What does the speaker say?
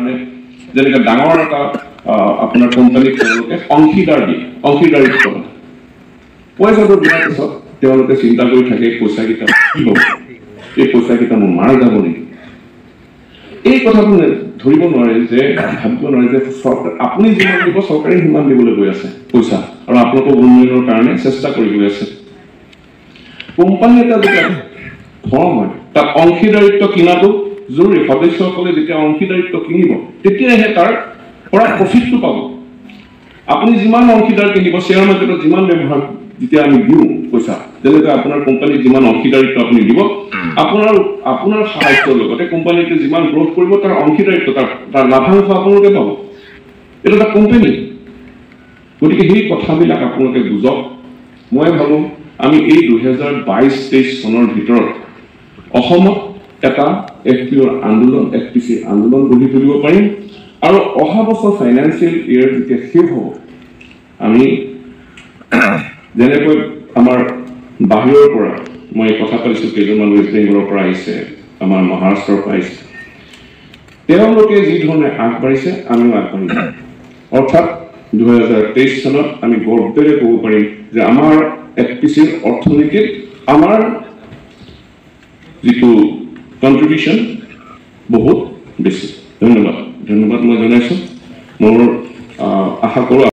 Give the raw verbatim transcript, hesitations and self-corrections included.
কাৰণে যেনেকৈ ডাঙৰ এটা আপোনাৰ কোম্পানীক তেওঁলোকে অংশীদাৰ দিয়ে অংশীদাৰিত্ব পইচাটো দিয়াৰ পিছত তেওঁলোকে চিন্তা কৰি থাকে পইচাকেইটা কি হ'ব এই পইচাকেইটা মোৰ মাৰ যাব নেকি এই কথাটো ধৰিব নোৱাৰে যে ভাবিব নোৱাৰে যে চৰকাৰ আপুনি যিমান দিব চৰকাৰে সিমান দিবলৈ গৈ আছে পইচা আৰু আপোনালোকৰ উন্নয়নৰ কাৰণে চেষ্টা কৰি গৈ আছে কোম্পানী এটা যেতিয়া ফৰ্ম হয় তাত অংশীদাৰিত্ব কিনাটো জৰুৰী সদস্যসকলে যেতিয়া অংশীদাৰিত্ব কিনিব তেতিয়াহে তাৰ পৰা প্ৰফিটটো পাব আপুনি যিমান অংশীদাৰ কিনিব শ্বেয়াৰ মাৰ্কেটত যিমান ব্যৱহাৰ যেতিয়া আমি দিওঁ পইচা যেনেকৈ আপোনাৰ কোম্পানীত যিমান অংশীদাৰিত্ব আপুনি দিব আপোনাৰ আপোনাৰ সাহায্যৰ লগতে কোম্পানীটো যিমান গ্ৰোথ কৰিব তাৰ অংশীদাৰিত্ব তাৰ তাৰ লাভাংশ আপোনালোকে পাব এইটো এটা কোম্পানী গতিকে সেই কথাবিলাক আপোনালোকে বুজক মই ভাবোঁ আমি এই দুহেজাৰ বাইছ তেইছ চনৰ ভিতৰত অসমত এটা এফপিঅ'ৰ আন্দোলন এফপিচি আন্দোলন গঢ়ি তুলিব পাৰিম আৰু অহা বছৰ ফাইনেন্সিয়েল ইয়েৰ যেতিয়া শেষ হ'ব আমি যেনেকৈ আমাৰ বাহিৰৰ পৰা মই কথা পাতিছোঁ কেইজনমান ৱেষ্ট বেংগলৰ পৰা আহিছে আমাৰ মহাৰাষ্ট্ৰৰ পৰা আহিছে তেওঁলোকে যি ধৰণে আগবাঢ়িছে আমিও আগবাঢ়িছোঁ অৰ্থাৎ দুহেজাৰ তেইছ চনত আমি গৰ্বেৰে ক'ব পাৰিম যে আমাৰ এফপিচিৰ অৰ্থনীতিত আমাৰ যিটো কন্ট্ৰিবিউশ্যন বহুত বেছি ধন্যবাদ ধন্যবাদ মই জনাইছোঁ মোৰ আশা কৰোঁ